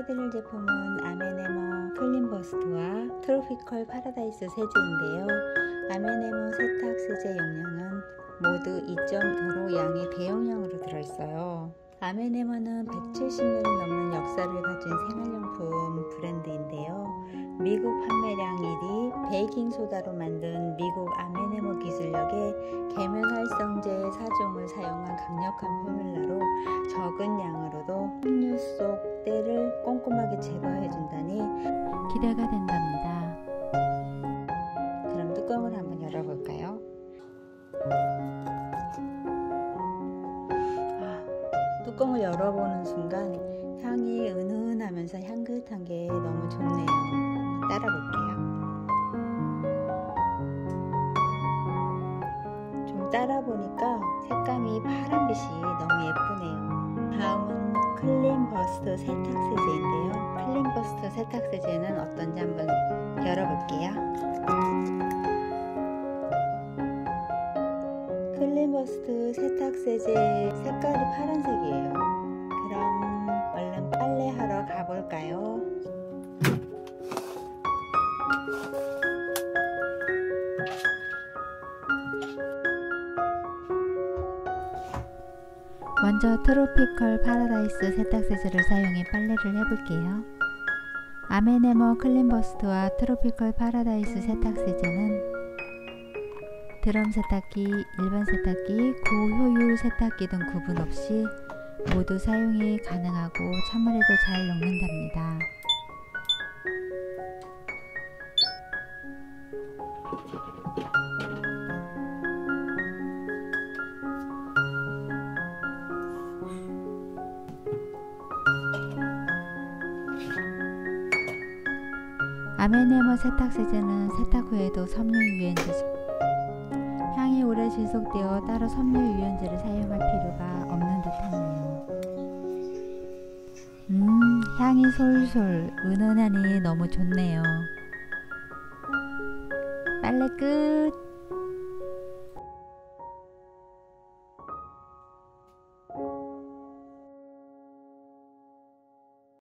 소개해드릴 제품은 아메네모 클린버스트와 트로피컬 파라다이스 세제인데요. 아메네모 세탁 세제 용량은 모두 2.5로 양이 대용량으로 들어있어요. 아메네모는 170년이 넘는 역사를 가진 생활용품 브랜드인데요. 미국 판매량 1위, 베이킹소다로 만든 미국 아메네모 기술력의 계면활성제 4종을 사용한 강력한 포뮬라로 적은 양으로도 함유 속 때를 꼼꼼하게 제거해준다니 기대가 된답니다. 그럼 뚜껑을 한번 열어볼까요? 뚜껑을 열어보는 순간 향이 은은하면서 향긋한 게 너무 좋네요. 따라 볼게요. 좀 따라 보니까 색감이 파란빛이 너무 예쁘네요. 다음은 클린버스트 세탁세제인데요. 클린버스트 세탁세제는 어떤지 한번 열어볼게요. 클린버스트 세탁세제 색깔이 파란색이에요. 그럼 얼른 빨래하러 가볼까요? 먼저 트로피컬 파라다이스 세탁세제를 사용해 빨래를 해볼게요. 아메네모 클린버스트와 트로피컬 파라다이스 세탁세제는 드럼 세탁기, 일반 세탁기, 고효율 세탁기 등 구분 없이 모두 사용이 가능하고 찬물에도 잘 녹는답니다. 아메네모 세탁세제는 세탁 후에도 섬유 유연제 향이 오래 지속되어 따로 섬유 유연제를 사용할 필요가 없는 듯하네요. 향이 솔솔 은은하니 너무 좋네요. 빨래 끝!